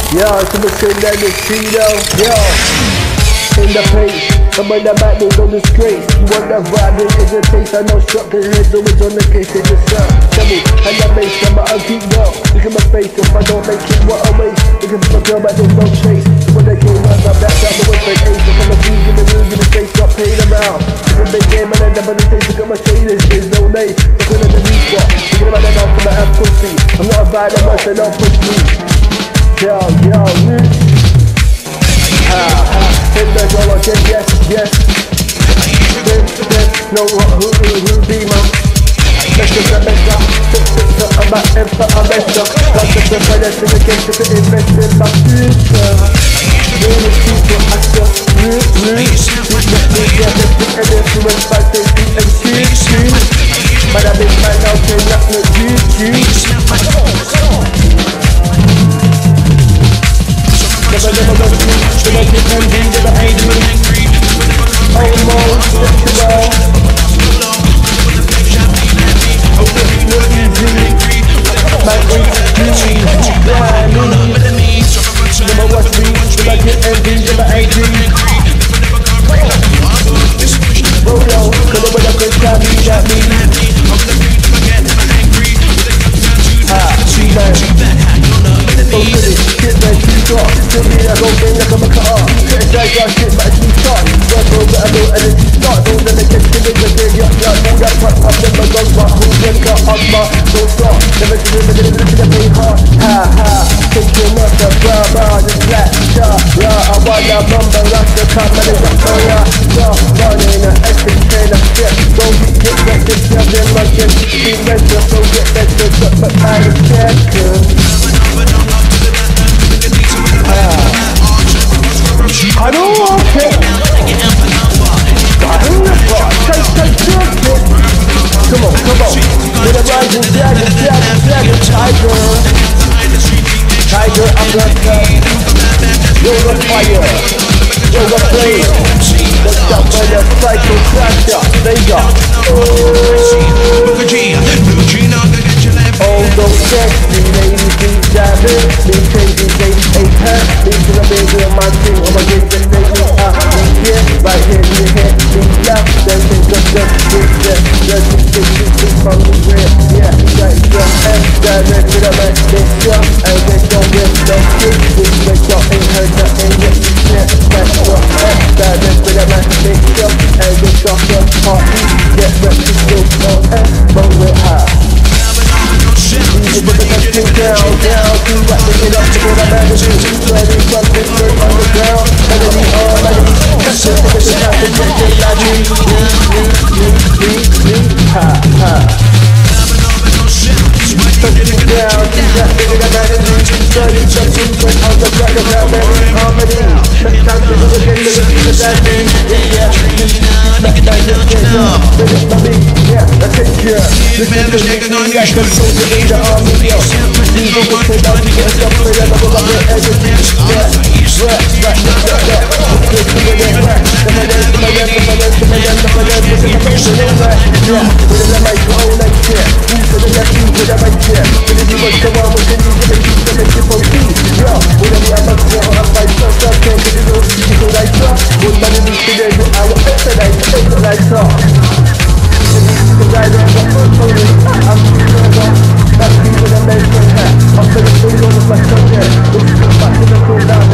Yo, it's a machine that Neutrino. Yo, in the pace, some of the back don't go disgrace. You want that vibe, it is a taste. I know structure heads always on the case. They just tell me, and the bass, number I'll keep go. Look at my face, if I don't make it, what a waste. Look at my girl, but there's no chase. So when they came out, I'm back down the way for ace. Look at my views in the news, in the face, got paid around. It's a big game, and I never the taste. Look at my shaders, there's no name. Looking at the new spot, thinking about that now for my ass pussy. I'm not a vibe, I'm not saying don't push me. Yo, hit the door again, yes. No, who be man? Let's get the best up. I'm back in for a best up. Got the preparation again to invest in my future. Really people after and influence by safety and shit. But I big man now say nothing to Never go to make it envy, never hate me. Almost sexual. My easy, never watch me, never get envy, never hate me. Roll on, cause the way I could got me. See that. So good it, shit man, too dark. Tell me I go bang like I'm a car. Get a drag out shit, but it's too sharp. Work over, I go energy start. Don't let me get to the game, yeah. All that part, I've never gone back. Who's gonna cut up my don't start. Never to the pay hard. Ha, take your mother, blah, just black, I wanna bumble, rock the car, man, it's a fire. Running an extra train of shit. Don't get back to jumping like it. Be mental, so get back to the but I don't care, I don't want it. Come on. With a rising dragon, tiger, I'm gonna cut. You're the fire, you're the flame. Let's up on the cycle, crash up, they got. Oh, those sexy ladies, these diamonds, these crazy days, ain't her. These are the bigger of my team, I'ma get the baby out. Here, right here, in your head, these left, then think of just from the real, yeah, right, direct to the man, this and they don't get no shit, this make y'all ain't heard nothing yet, yeah, that's what, direct to the man, this and they got the party, get ready to go, but we're high. You put the best thing down, do what they get up to go to magazine. Ready from this straight on the ground. Enemy on enemy. Just look at the top and get it like ha. Put it down, do that thing in the magazine. Ready from this straight on the ground. Harmony. Let's time to look again to the that thing. Yeah, that's it, yeah. This is the next one, yeah, the soldier in the army, yo. These will go down to get stuff for them, I'm about to everything. Yeah, right, let's go again, right. Yeah, with the mic, all that shit. Who's for the left, who's for the right, yeah. With the people, come on, with the news, with the news, with the people, yo. With the I'm up to I'm fight, so can't get it all, you go like that. With money, we should do our exercise, like that. Cause I don't got no money, I'm too good. That's people that make me happy. I'm gonna put it on with my son, yeah. Let's go back to the cool down.